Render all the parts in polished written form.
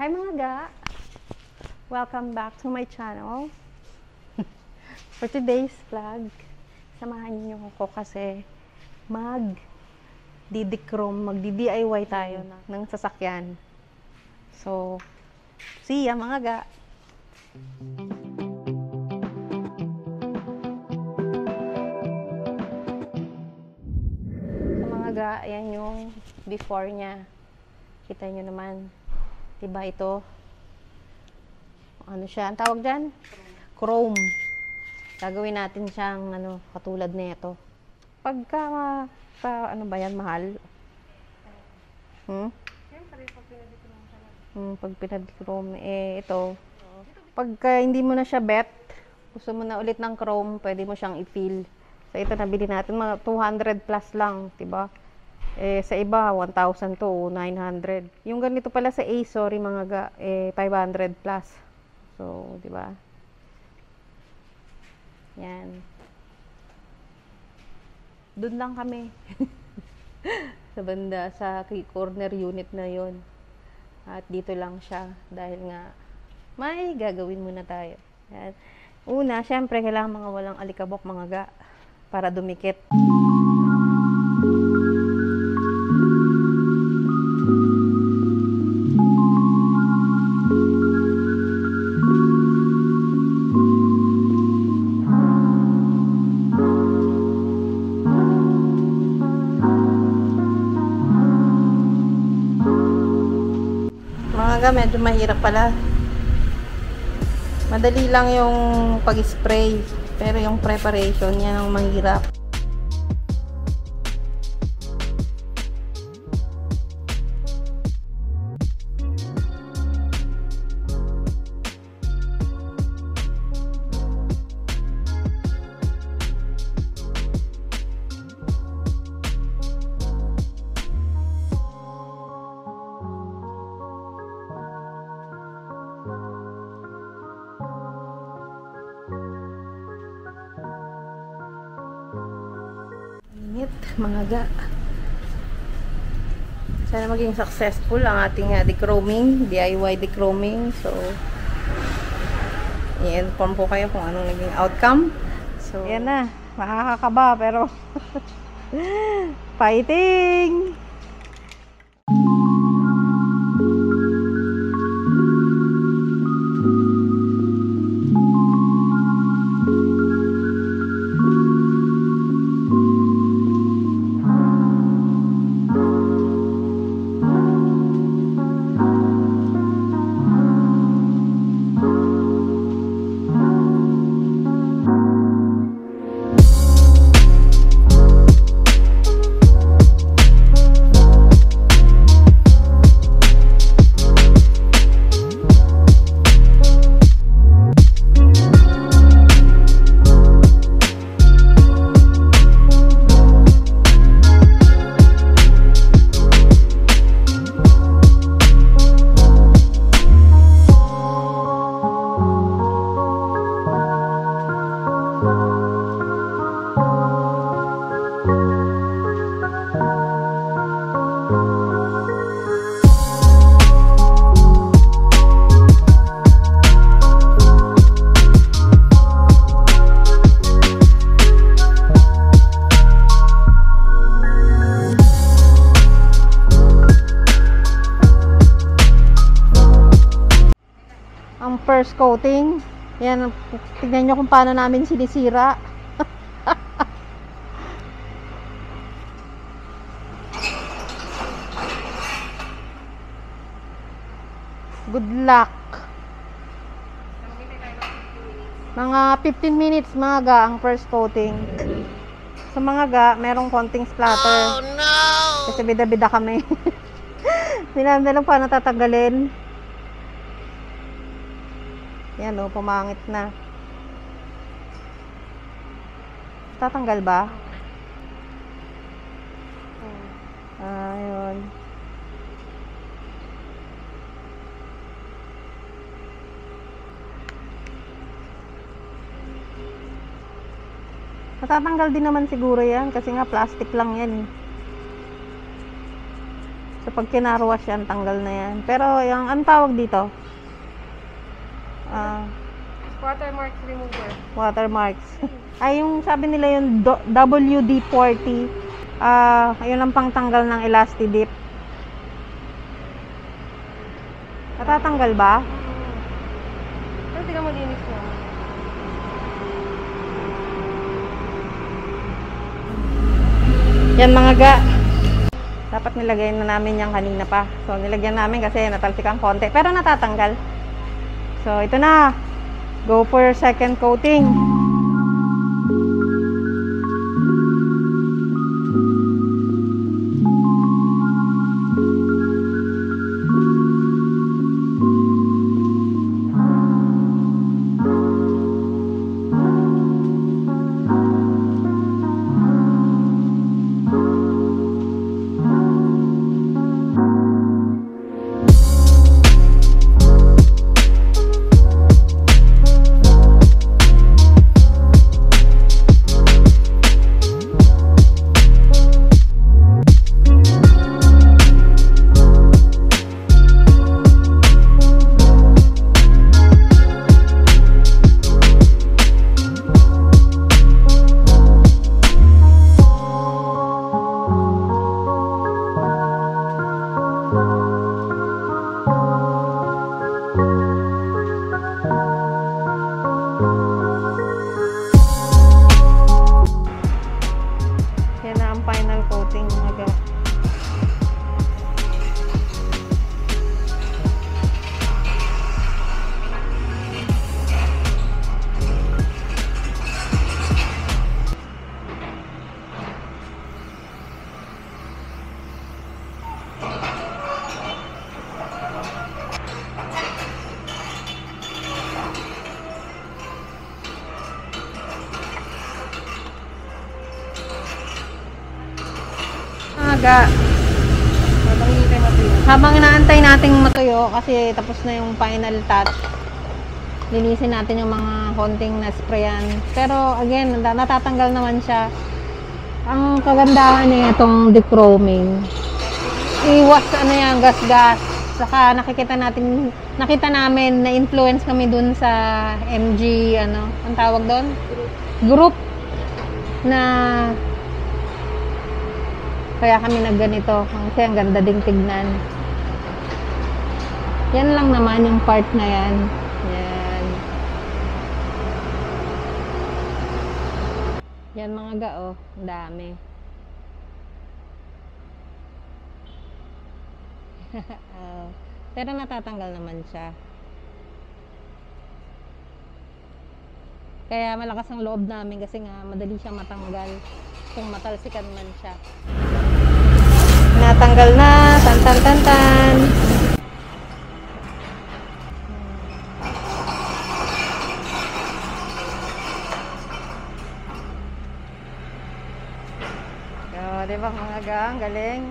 Hi mga ga! Welcome back to my channel. For today's vlog, samahan niyo ako kasi magdi-DIY tayo ng sasakyan. So, see ya mga ga! So mga ga, ayan yung before niya. Kita nyo naman. Diba ito? Ano siya? Ang tawag dyan? Chrome. Gagawin natin siyang katulad na ito. Pagka, ano ba yan? Mahal? Siyempre, pag pinag-chrome ka lang. Pag pinag-chrome, ito. Pagka hindi mo na siya bet, gusto mo na ulit ng chrome, pwede mo siyang i-fill. So, ito nabili natin, mga 200 plus lang, diba? Sa iba, 1,000 to 900. Yung ganito pala sa Ace, sorry mga ga, 500 plus. So, di ba? Yan. Doon lang kami. Sa banda, sa corner unit na yon. At dito lang siya dahil nga may gagawin muna tayo. Yan. Una, syempre, kailangan mga walang alikabok mga ga para dumikit. Medyo mahirap pala. Madali lang yung pag-spray, pero yung preparation yan ang mahirap. Mga ga, sana maging successful ang ating dechroming, DIY dechroming. So, i-inform po kayo kung anong naging outcome. So, yan na, makakakaba pero fighting! First coating. Yan, tignan nyo kung paano namin sinisira. Good luck. Mga 15 minutes mga ga ang first coating. Sa mga ga, merong konting splatter. Oh no! Kasi bida-bida kami. Sinandalang paano tatanggalin. Yan o, pumangit na. Tatanggal ba? Ayun. Matatanggal din naman siguro yan kasi nga plastic lang yan. Sa So, pag kinarwash yan, tanggal na yan. Pero, yung, anong tawag dito? Watermark remover. Watermarks. Ay, yung sabi nila yung WD-40. Yun ang pangtanggal ng Elastidip. Natatanggal ba? Pero tingnan mo linis na. Yan mga ga. Dapat nilagay na namin yan kanina pa. So, nilagyan namin kasi natalsik ang konti. Pero natatanggal. So, ito na. Go for second coating. Yan na ang final coating mga ga. Aga. Habang hinihintay matuyo. Habang inaantay nating matuyo kasi tapos na yung final touch. Linisin natin yung mga konting na-sprayan. Pero again, natatanggal naman siya. Ang kagandahan niya itong dechroming. Iwas ano yan, gas-gas. Saka nakita namin na influence kami dun sa MG, ano, ang tawag doon? Group na kaya kami nagganito kasi ang ganda ding tignan. Yan lang naman yung part na yan. Yan. Yan mga ga, oh. Ang dami. Pero natatanggal naman siya. Kaya malakas ang loob namin kasi nga madali siya matanggal kung matalsikan man siya. Natanggal na, tan-tan-tan-tan. Di ba mga gang, galing?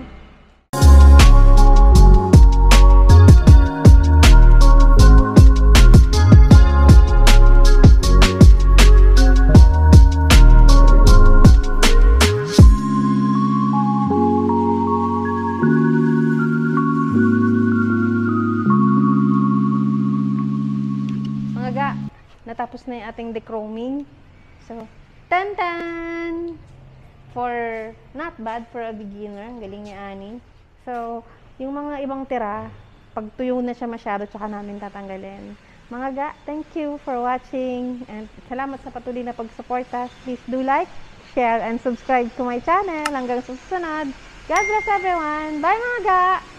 Natapos na yung ating dechroming. So, tan-tan! For, not bad for a beginner. Ang galing ni Annie. So, yung mga ibang tira, pag tuyo na siya masyado, tsaka namin tatanggalin. Mga ga, thank you for watching. And salamat sa patuloy na pag-suporta. Please do like, share, and subscribe to my channel. Hanggang sa susunod. God bless everyone. Bye mga ga!